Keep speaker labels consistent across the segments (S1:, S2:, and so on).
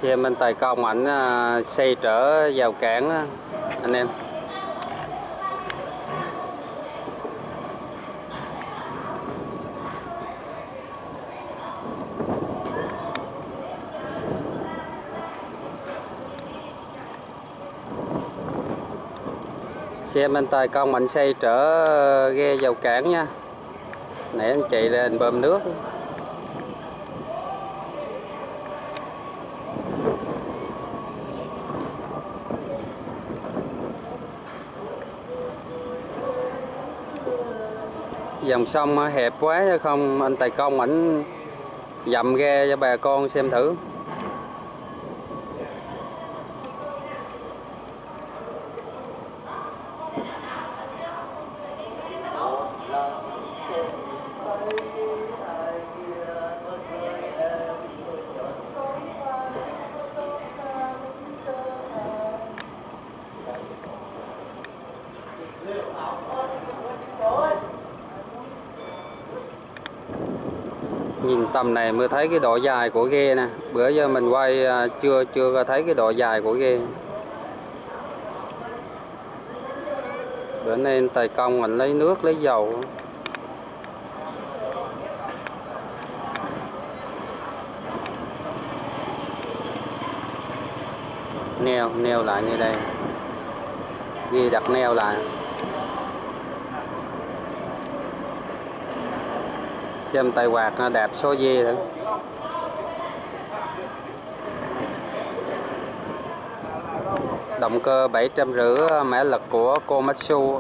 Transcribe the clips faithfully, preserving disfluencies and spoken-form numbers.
S1: Xem bên Tài Công ảnh à, xây trở vào cảng á, anh em. Xem bên Tài Công ảnh xây trở ghe vào cảng nha. Nãy anh chị lên bơm nước. Dòng sông hẹp quá chứ không anh Tài Công ảnh dậm ghe cho bà con xem thử. Nhìn tầm này mới thấy cái độ dài của ghe nè. Bữa giờ mình quay chưa chưa thấy cái độ dài của ghe. Bữa nay Tài Công mình lấy nước lấy dầu. Neo neo lại như đây. Ghe đặt neo lại. Xem tay quạt nó đạp số dê thử. Động cơ bảy trăm rưỡi mã lực của Komatsu.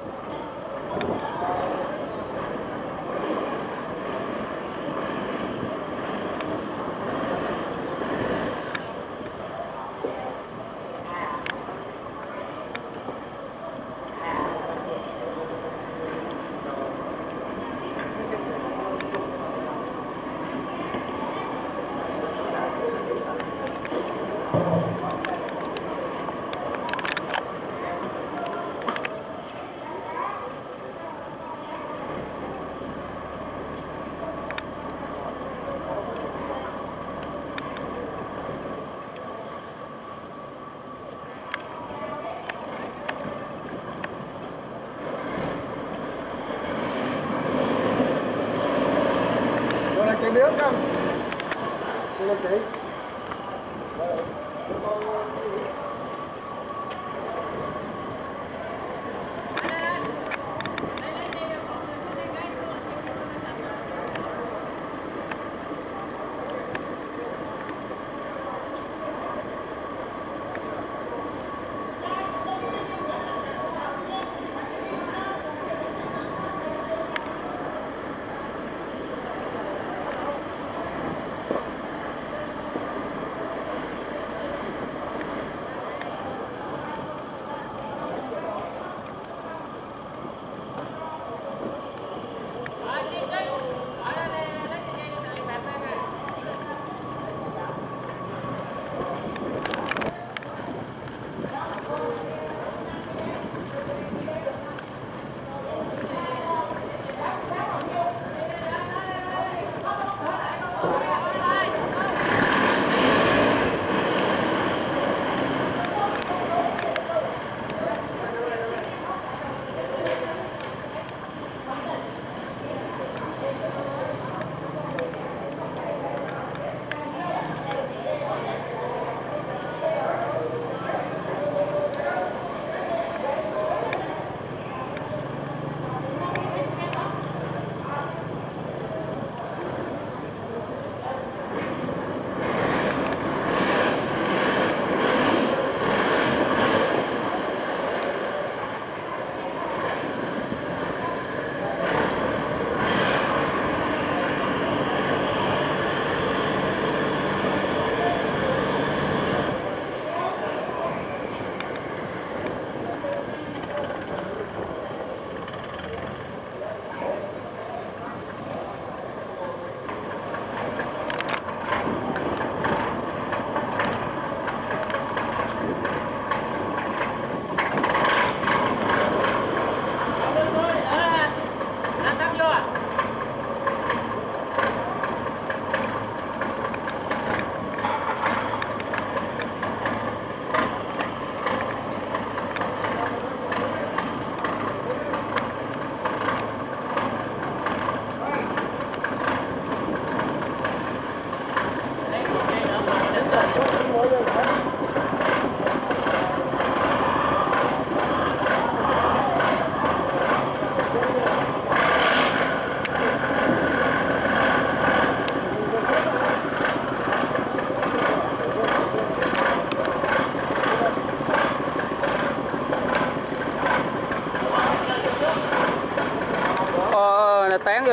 S2: Cái nước không? Lên chị.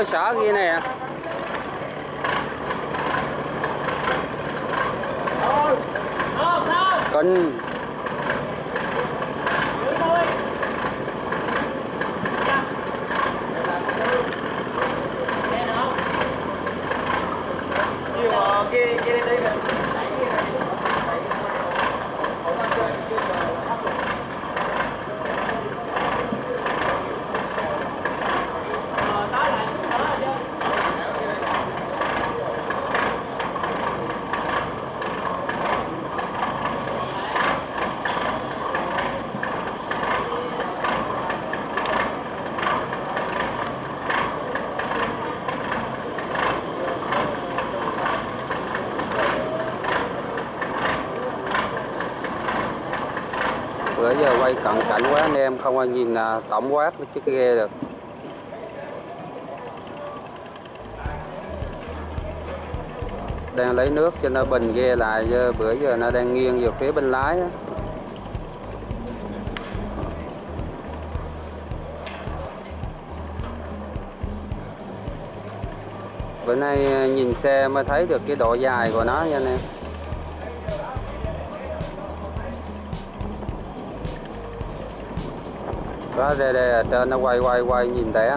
S1: vô xả kia nè. Kinh. Bữa giờ quay cận cảnh quá anh em không ai nhìn là tổng quát chiếc ghe được. Đang lấy nước cho nó bình ghe lại, bữa giờ nó đang nghiêng về phía bên lái á. Bữa nay nhìn xe mới thấy được cái độ dài của nó nha anh em. Đó, đây đây ở trên nó quay quay quay nhìn thấy á.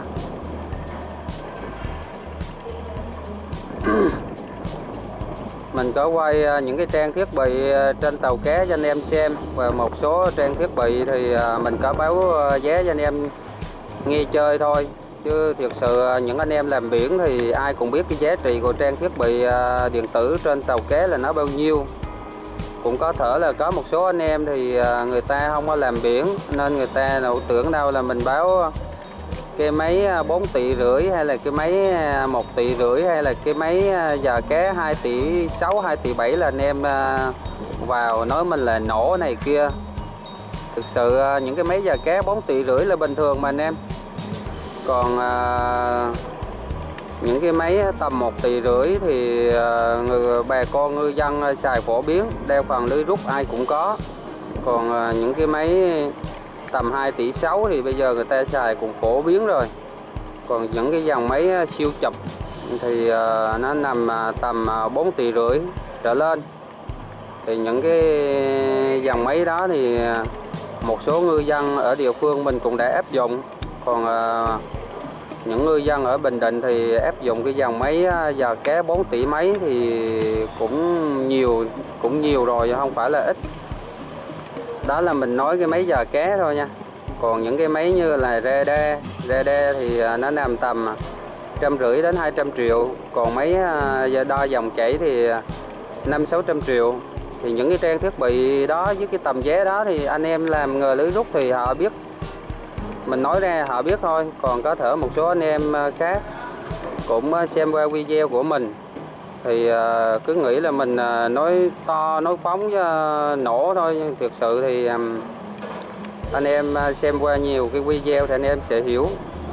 S1: Mình có quay những cái trang thiết bị trên tàu cá cho anh em xem, và một số trang thiết bị thì mình có báo giá cho anh em nghe chơi thôi, chứ thực sự những anh em làm biển thì ai cũng biết cái giá trị của trang thiết bị điện tử trên tàu cá là nó bao nhiêu. Cũng có thể là có một số anh em thì người ta không có làm biển nên người ta đâu tưởng đâu là mình báo cái máy bốn tỷ rưỡi hay là cái máy một tỷ rưỡi hay là cái máy giờ cá hai tỷ sáu, hai tỷ bảy là anh em vào nói mình là nổ này kia. Thực sự những cái máy giờ cá bốn tỷ rưỡi là bình thường mà anh em. Còn những cái máy tầm một tỷ rưỡi thì người bà con ngư dân xài phổ biến, đeo phần lưới rút ai cũng có. Còn những cái máy tầm hai tỷ sáu thì bây giờ người ta xài cũng phổ biến rồi. Còn những cái dòng máy siêu chụp thì nó nằm tầm bốn tỷ rưỡi trở lên. Thì những cái dòng máy đó thì một số ngư dân ở địa phương mình cũng đã áp dụng. Còn những ngư dân ở Bình Định thì áp dụng cái dòng máy giờ cá bốn tỷ mấy thì cũng nhiều cũng nhiều rồi, không phải là ít. Đó là mình nói cái máy giờ cá thôi nha. Còn những cái máy như là radar, radar thì nó nằm tầm trăm rưỡi đến hai trăm triệu. Còn máy đo dòng chảy thì năm sáu trăm triệu. Thì những cái trang thiết bị đó với cái tầm giá đó thì anh em làm nghề lưới rút thì họ biết. Mình nói ra họ biết thôi. Còn có thể một số anh em khác cũng xem qua video của mình thì cứ nghĩ là mình nói to nói phóng cho nổ thôi, nhưng thực sự thì anh em xem qua nhiều cái video thì anh em sẽ hiểu.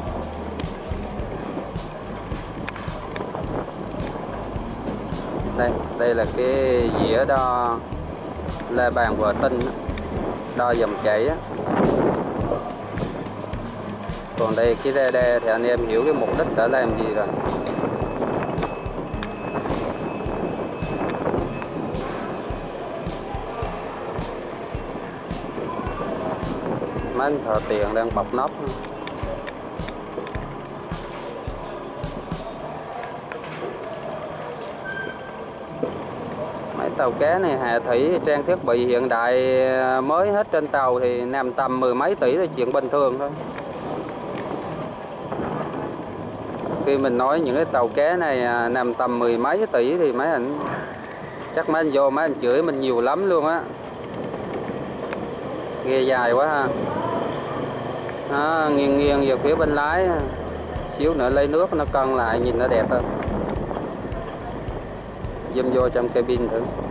S1: Đây, đây là cái dĩa đo la bàn vệ tinh, đo dòng chảy. Còn đây cái radar thì anh em hiểu cái mục đích để làm gì rồi. Mấy anh thợ tiền đang bọc nóc. Mấy tàu cá này hạ thủy trang thiết bị hiện đại mới hết trên tàu thì nằm tầm mười mấy tỷ là chuyện bình thường thôi. Khi mình nói những cái tàu cá này nằm tầm mười mấy tỷ thì mấy anh chắc mấy anh vô mấy anh chửi mình nhiều lắm luôn á. Ghe dài quá ha. Đó, nghiêng nghiêng về phía bên lái, xíu nữa lấy nước nó cân lại nhìn nó đẹp hơn. Zoom vô trong cabin thử.